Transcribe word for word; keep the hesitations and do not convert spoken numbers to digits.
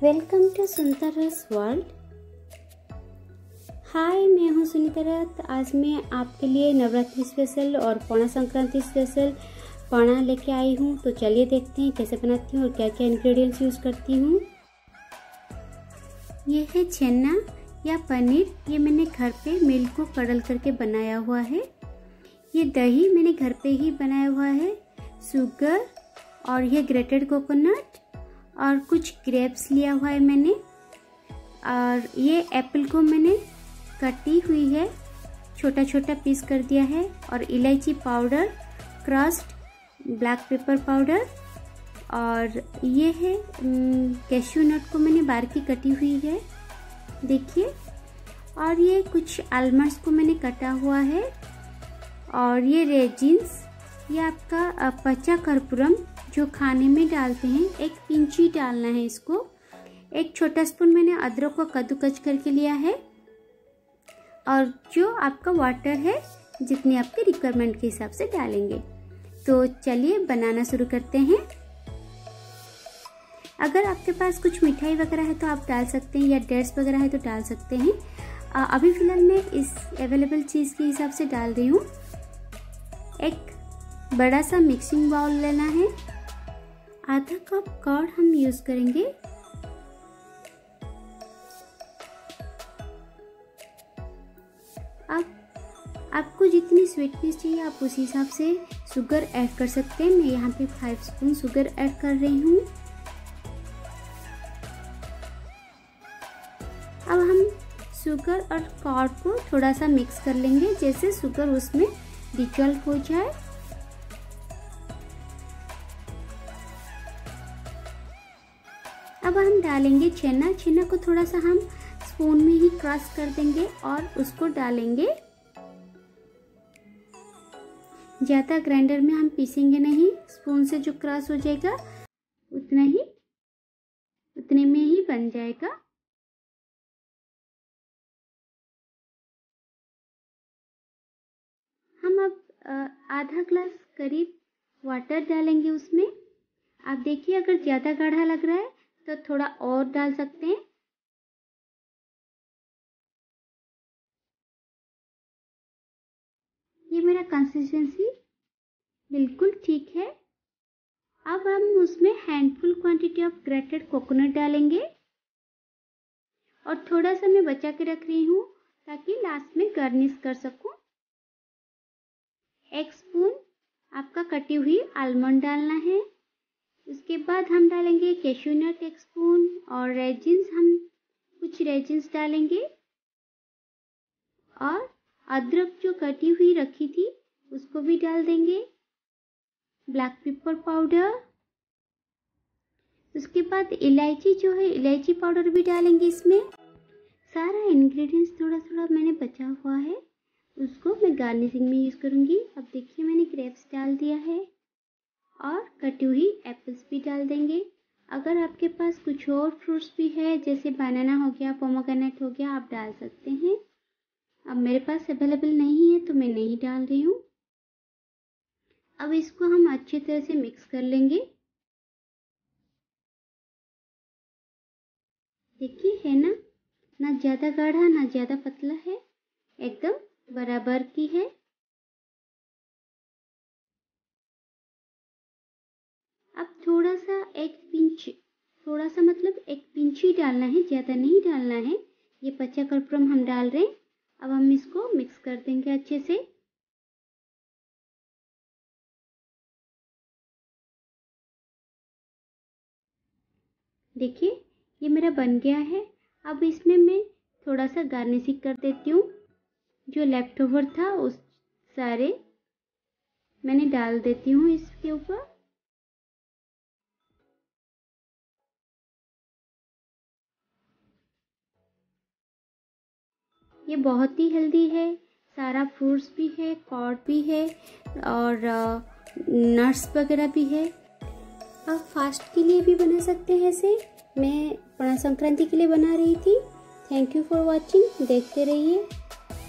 Welcome to Sunita रस world. हाय, मैं हूँ सुनीता रस। आज मैं आपके लिए नवरात्रि स्पेशल और पौना संक्रांति स्पेशल पौना लेके आई हूँ। तो चलिए देखते हैं कैसे बनाती हूँ और क्या क्या इंग्रेडिएंट्स यूज़ करती हूँ। ये है छेना या पनीर। ये मैंने घर पे मिल्क को कड़ल करके बनाया हुआ है। ये दही मैंने घर पे ही बनाया हुआ है। शुगर और ये ग्रेटेड कोकोनट और कुछ ग्रेप्स लिया हुआ है मैंने। और ये एप्पल को मैंने कटी हुई है, छोटा छोटा पीस कर दिया है। और इलायची powder, crust, black pepper powder. और ये है कैश्यू नट को मैंने बारीकी कटी हुई है, देखिए। और ये कुछ आलमंड्स को मैंने कटा हुआ है। और ये रेजिन्स, ये आपका पच्चा कर्पूरम जो खाने में डालते हैं, एक पिंच ही डालना है इसको। एक छोटा स्पून मैंने अदरक को कद्दूकस करके लिया है। और जो आपका वाटर है, जितनी आपके रिक्वायरमेंट के हिसाब से डालेंगे। तो चलिए बनाना शुरू करते हैं। अगर आपके पास कुछ मिठाई वगैरह है तो आप डाल सकते हैं, या डेट्स वगैरह है तो डाल सकते हैं। अभी फिलहाल मैं इस अवेलेबल चीज़ के हिसाब से डाल रही हूँ। एक बड़ा सा मिक्सिंग बाउल लेना है। आधा कप कर्ड हम यूज करेंगे। अब आपको जितनी स्वीटनेस चाहिए आप उस हिसाब से शुगर ऐड कर सकते हैं। मैं यहाँ पे फाइव स्पून शुगर ऐड कर रही हूँ। अब हम शुगर और कर्ड को थोड़ा सा मिक्स कर लेंगे, जैसे शुगर उसमें डिजॉल्व हो जाए। अब हम डालेंगे छेना। छेना को थोड़ा सा हम स्पून में ही क्रश कर देंगे और उसको डालेंगे। ज़्यादा ग्राइंडर में हम पीसेंगे नहीं, स्पून से जो क्रश हो जाएगा उतना ही उतने में ही बन जाएगा। हम अब आधा ग्लास करीब वाटर डालेंगे उसमें। आप देखिए, अगर ज़्यादा गाढ़ा लग रहा है तो थोड़ा और डाल सकते हैं। ये मेरा कंसिस्टेंसी बिल्कुल ठीक है। अब हम उसमें handful quantity of grated coconut डालेंगे। और थोड़ा सा मैं बचा के रख रही हूँ ताकि लास्ट में गार्निश कर सकूं। एक स्पून आपका कटी हुई आलमंड डालना है। उसके बाद हम डालेंगे कैश्यू नट एक स्पून। और रेजिन्स, हम कुछ रेजिन्स डालेंगे। और अदरक जो कटी हुई रखी थी उसको भी डाल देंगे। Black pepper powder. उसके बाद इलायची जो है, इलायची पाउडर भी डालेंगे इसमें। सारा इंग्रेडिएंट्स थोड़ा थोड़ा मैंने बचा हुआ है, उसको मैं गार्निशिंग में यूज़ करूँगी। अब देखिए, मैंने ग्रेप्स डाल दिया है और कटी हुई एप्पल्स भी डाल देंगे। अगर आपके पास कुछ और फ्रूट्स भी है, जैसे बनाना हो गया, पोमोग्रेनेट हो गया, आप डाल सकते हैं। अब मेरे पास अवेलेबल नहीं है तो मैं नहीं डाल रही हूँ। अब इसको हम अच्छी तरह से मिक्स कर लेंगे। देखिए, है ना, ना ज़्यादा गाढ़ा ना ज़्यादा पतला है, एकदम बराबर की है। अब थोड़ा सा एक पिंच, थोड़ा सा मतलब एक पिंच ही डालना है, ज़्यादा नहीं डालना है। ये पच्चा कर्पूरम हम डाल रहे हैं। अब हम इसको मिक्स कर देंगे अच्छे से। देखिए, ये मेरा बन गया है। अब इसमें मैं थोड़ा सा गार्निशिंग कर देती हूँ। जो लेफ्ट ओवर था उस सारे मैंने डाल देती हूँ इसके ऊपर। ये बहुत ही हेल्दी है, सारा फ्रूट्स भी है, कर्ड भी है और नट्स वगैरह भी है। आप फास्ट के लिए भी बना सकते हैं ऐसे। मैं पौना संक्रांति के लिए बना रही थी। Thank you for watching. देखते रहिए।